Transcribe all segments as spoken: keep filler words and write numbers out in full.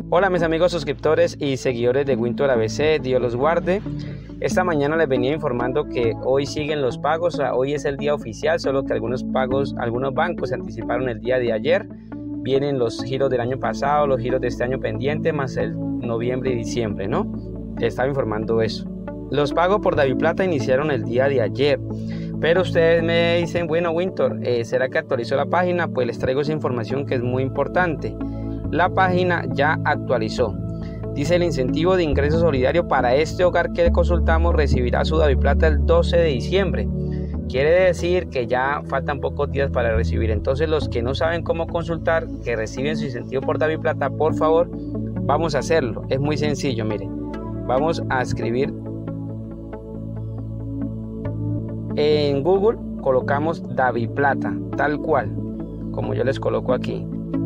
Hola mis amigos suscriptores y seguidores de Winter A B C, Dios los guarde. Esta mañana les venía informando que hoy siguen los pagos, o sea, hoy es el día oficial, solo que algunos pagos, algunos bancos se anticiparon el día de ayer. Vienen los giros del año pasado, los giros de este año pendiente, más el noviembre y diciembre, ¿no? Les estaba informando eso. Los pagos por DaviPlata iniciaron el día de ayer, pero ustedes me dicen, bueno Winter, eh, ¿será que actualizó la página? Pues les traigo esa información que es muy importante. La página ya actualizó. Dice: el incentivo de ingreso solidario para este hogar que consultamos recibirá su DaviPlata el doce de diciembre. Quiere decir que ya faltan pocos días para recibir. Entonces los que no saben cómo consultar, que reciben su incentivo por DaviPlata, por favor, vamos a hacerlo. Es muy sencillo, miren. Vamos a escribir en Google, colocamos DaviPlata, tal cual, como yo les coloco aquí.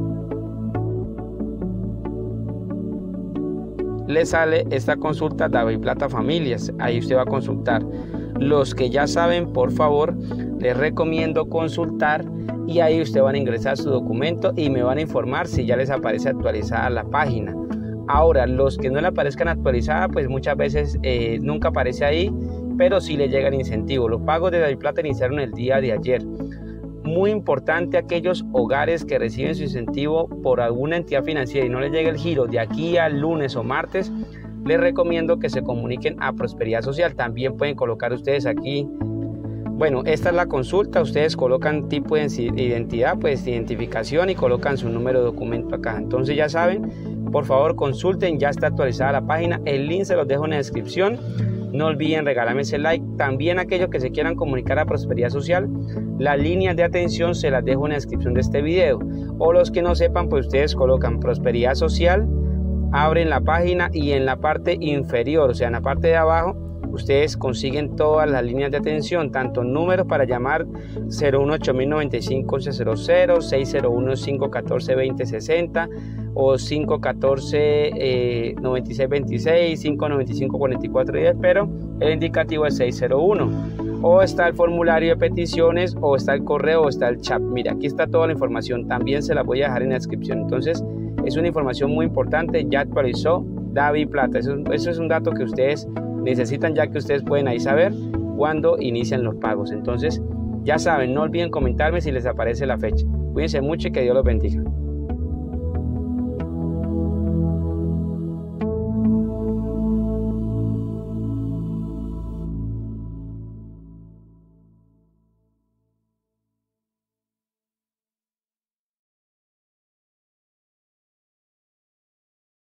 Le sale esta consulta DaviPlata Familias, ahí usted va a consultar. Los que ya saben, por favor, les recomiendo consultar y ahí usted van a ingresar su documento y me van a informar si ya les aparece actualizada la página. Ahora, los que no le aparezcan actualizada, pues muchas veces eh, nunca aparece ahí, pero sí le llega el incentivo. Los pagos de DaviPlata iniciaron el día de ayer. Muy importante, aquellos hogares que reciben su incentivo por alguna entidad financiera y no les llega el giro de aquí al lunes o martes, les recomiendo que se comuniquen a Prosperidad Social. También pueden colocar ustedes aquí, bueno, esta es la consulta, ustedes colocan tipo de identidad, pues identificación, y colocan su número de documento acá. Entonces ya saben, por favor consulten, ya está actualizada la página, el link se los dejo en la descripción. No olviden regalarme ese like. También aquellos que se quieran comunicar a Prosperidad Social, las líneas de atención se las dejo en la descripción de este video. O los que no sepan, pues ustedes colocan Prosperidad Social, abren la página y en la parte inferior, o sea en la parte de abajo, ustedes consiguen todas las líneas de atención, tanto números para llamar cero uno ocho nueve cinco once cero cero, seis cero uno cinco uno cuatro dos cero sesenta o cinco uno cuatro nueve seis dos seis, cinco nueve cinco cuatro cuatro diez, pero el indicativo es seis cero uno. O está el formulario de peticiones, o está el correo, o está el chat. Mira, aquí está toda la información, también se la voy a dejar en la descripción. Entonces es una información muy importante, ya actualizó DaviPlata. Eso, eso es un dato que ustedes necesitan, ya que ustedes pueden ahí saber cuándo inician los pagos. Entonces ya saben, no olviden comentarme si les aparece la fecha. Cuídense mucho y que Dios los bendiga.